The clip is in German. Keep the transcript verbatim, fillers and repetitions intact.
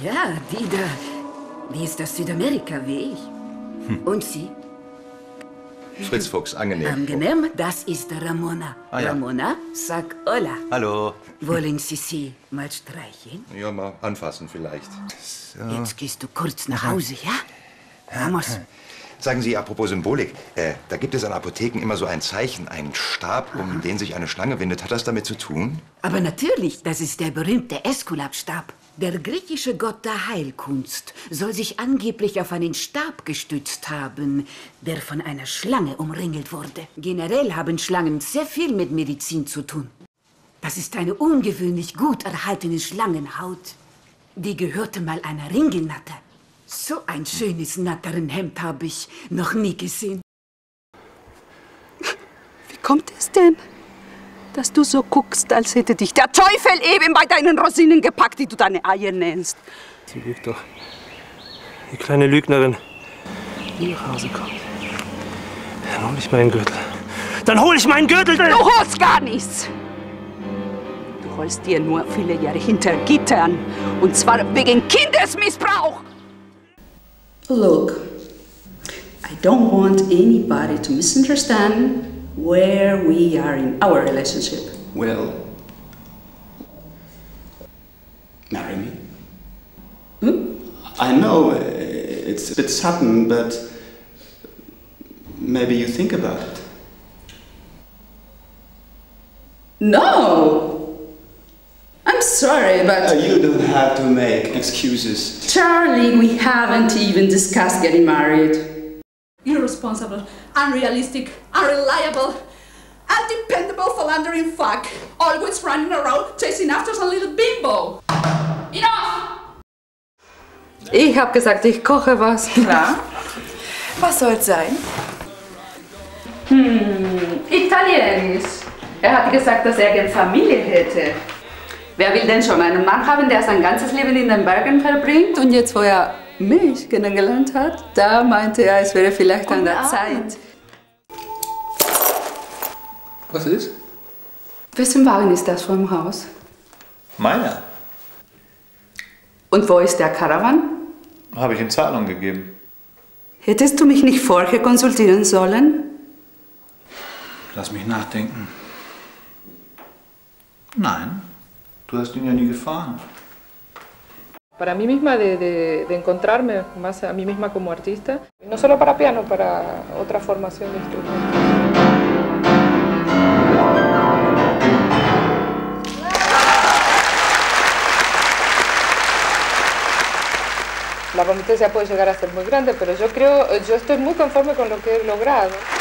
Ja, die da, die ist aus Südamerika wie ich. Hm. Und Sie? Fritz Fuchs, angenehm. Angenehm, das ist Ramona. Ah, ja. Ramona, sag hola. Hallo. Wollen Sie sie mal streicheln? Ja, mal anfassen vielleicht. So. Jetzt gehst du kurz nach Hause, ja? Vamos. Sagen Sie, apropos Symbolik, äh, da gibt es an Apotheken immer so ein Zeichen, einen Stab, um den sich eine Schlange windet. Hat das damit zu tun? Aber natürlich, das ist der berühmte Äskulapstab. Der griechische Gott der Heilkunst soll sich angeblich auf einen Stab gestützt haben, der von einer Schlange umringelt wurde. Generell haben Schlangen sehr viel mit Medizin zu tun. Das ist eine ungewöhnlich gut erhaltene Schlangenhaut. Die gehörte mal einer Ringelnatter. So ein schönes Natternhemd habe ich noch nie gesehen. Wie kommt es denn, dass du so guckst, als hätte dich der Teufel eben bei deinen Rosinen gepackt, die du deine Eier nennst? Sie lügt doch. Die kleine Lügnerin, die nach Hause kommt. Dann hol ich meinen Gürtel. Dann hol ich meinen Gürtel! Du holst gar nichts! Du holst dir nur viele Jahre hinter Gittern. Und zwar wegen Kindesmissbrauch! Look, I don't want anybody to misunderstand where we are in our relationship. Well, marry me. Hmm? I know it's a bit sudden, but maybe you think about it. No! I'm sorry, but... Uh, you don't have to make excuses. Charlie, we haven't even discussed getting married. Irresponsible, unrealistic, unreliable, undependable, philandering fuck. Always running around, chasing after some little bimbo. Enough! Ich hab gesagt, ich koche was. Klar. Was soll's sein? Hm, Italienisch. Er hat gesagt, dass er gerne Familie hätte. Wer will denn schon einen Mann haben, der sein ganzes Leben in den Bergen verbringt? Und jetzt, wo er mich kennengelernt hat, da meinte er, es wäre vielleicht an der Zeit. Was ist? Wessen Wagen ist das vom Haus? Meiner. Und wo ist der Karawan? Habe ich in Zahlung gegeben. Hättest du mich nicht vorher konsultieren sollen? Lass mich nachdenken. Nein, du hast ihn ja nie gefahren. Para mí misma de, de, de encontrarme más a mí misma como artista, no solo para piano, para otra formación de instrumentos. La competencia puede llegar a ser muy grande, pero yo creo, yo estoy muy conforme con lo que he logrado.